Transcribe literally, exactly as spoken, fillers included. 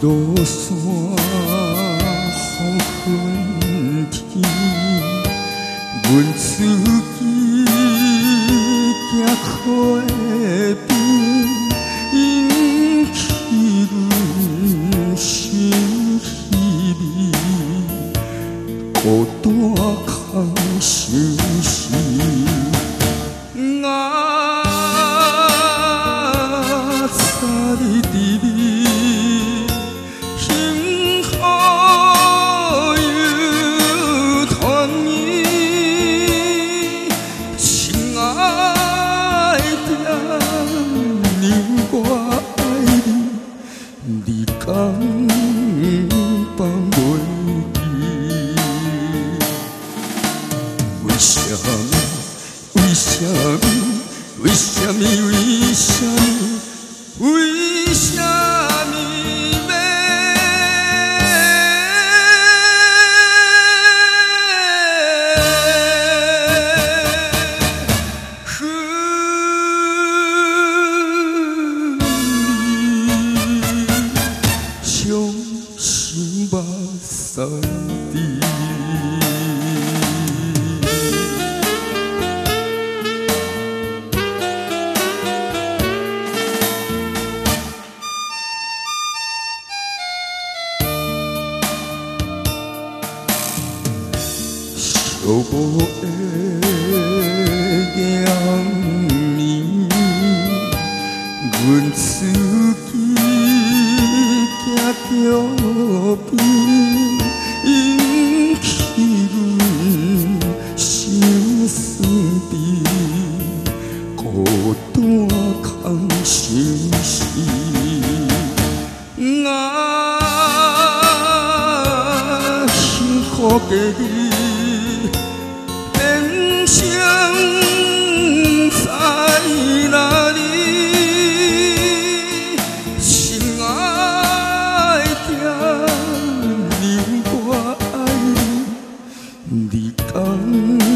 路线风云天，阮自己行靠的边，引起阮心稀微，孤单空心事。啊，早日伫你。 放袂记，为什么？为什么？为什么？为什么？为什么要心目散地？寂寞的夜暝，阮自己行桥边，引起阮心酸悲，孤单空心事。啊，幸福家己。 人生在哪里？心爱的人，我爱你，你讲。